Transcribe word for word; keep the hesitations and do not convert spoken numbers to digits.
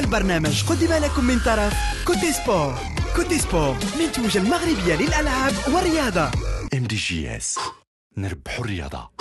البرنامج قدم لكم من طرف كوتي سبور. كوتي سبور منتوجة المغربية للألعاب والرياضة. ام دي جي اس، نربحوا الرياضة.